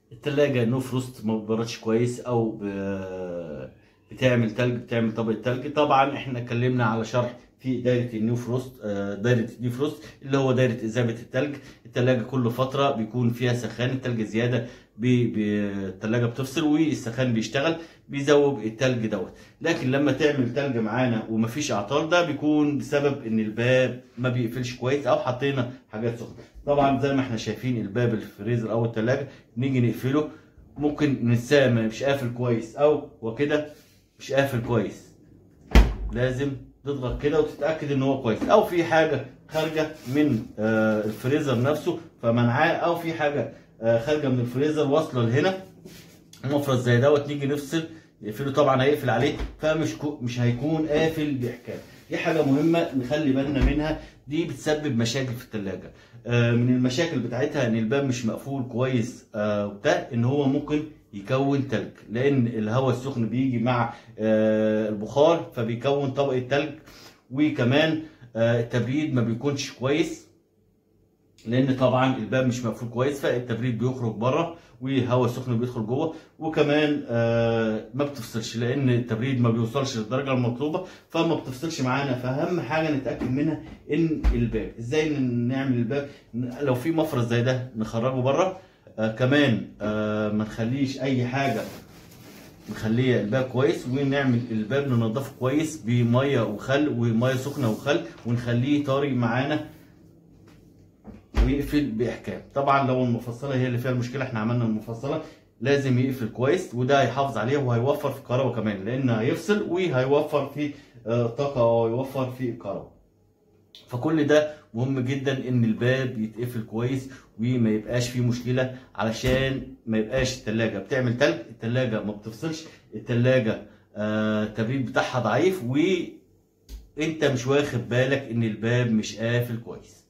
التلاجة نو فروست ما بتبردش كويس او بتعمل تلج، بتعمل طبقة تلج. طبعا احنا اتكلمنا على شرح في دايرة النيو فروست، دايرة النيو فروست اللي هو دايرة إذابة التلج. التلاجة كل فترة بيكون فيها سخان، التلج زيادة التلاجة بتفصل والسخان بيشتغل بيذوب التلج دوت. لكن لما تعمل تلج معانا ومفيش اعطال، ده بيكون بسبب ان الباب ما بيقفلش كويس او حطينا حاجات سخنة. طبعا زي ما احنا شايفين الباب الفريزر او التلاجة نيجي نقفله ممكن ننساه مش قافل كويس او وكده مش قافل كويس، لازم تضغط كده وتتاكد ان هو كويس، او في حاجه خارجه من الفريزر نفسه فمنعاه، او في حاجه خارجه من الفريزر واصله لهنا مفرز زي دوت. نيجي نفصل نقفله، طبعا هيقفل عليه فمش مش هيكون قافل باحكام. دي حاجه مهمه نخلي بالنا منها، دي بتسبب مشاكل في الثلاجه. من المشاكل بتاعتها ان الباب مش مقفول كويس، وبتاع ان هو ممكن يكون تلج، لان الهواء السخن بيجي مع البخار فبيكون طبقه تلج. وكمان التبريد ما بيكونش كويس، لان طبعا الباب مش مقفول كويس فالتبريد بيخرج بره وهواء سخن بيدخل جوه. وكمان ما بتفصلش لان التبريد ما بيوصلش للدرجه المطلوبه فما بتفصلش معانا. فاهم حاجه نتاكد منها ان الباب، ازاي نعمل الباب؟ لو في مفرز زي ده نخرجه بره. كمان ما نخليش اي حاجه، نخليه الباب كويس ونعمل الباب ننضفه كويس بميه وخل وميه سخنه وخل ونخليه طري معانا ويقفل باحكام. طبعا لو المفصله هي اللي فيها المشكله، احنا عملنا المفصله لازم يقفل كويس، وده هيحافظ عليه وهيوفر في الكهرباء كمان، لان هيفصل وهيوفر في طاقه ويوفر في الكهرباء. فكل ده مهم جدا ان الباب يتقفل كويس وما يبقاش فيه مشكله، علشان ما يبقاش التلاجة بتعمل تلج، التلاجة ما بتفصلش، التلاجة التبريد بتاعها ضعيف وانت مش واخد بالك ان الباب مش قافل كويس.